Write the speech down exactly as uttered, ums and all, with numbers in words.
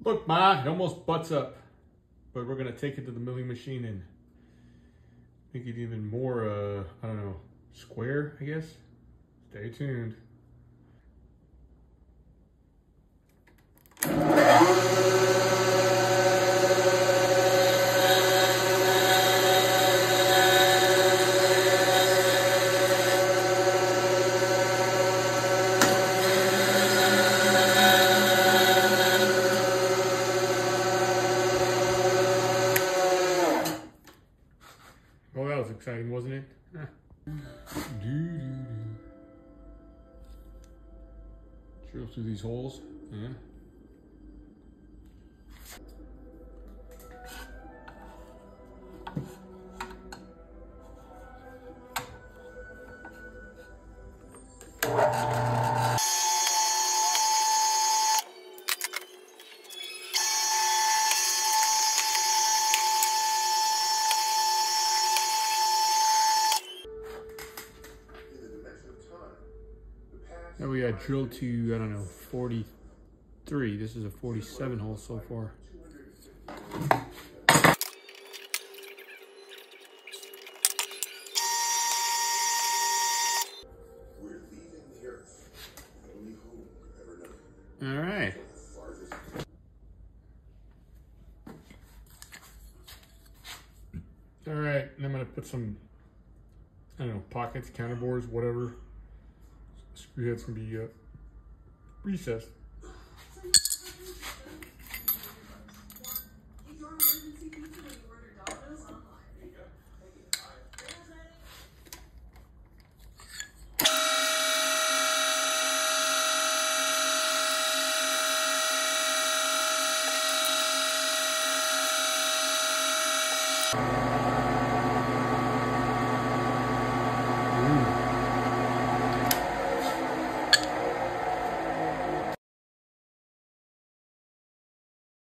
Look, Ma, it almost butts up. But we're going to take it to the milling machine and make it even more, uh, I don't know, square, I guess. Stay tuned. Well, that was exciting, wasn't it? Huh. Drill through these holes. Yeah. Now we got drilled to, I don't know, forty-three. This is a forty-seven hole so far. All right. All right, and I'm gonna put some, I don't know, pockets, counterboards, whatever. Screw heads can be uh, recessed.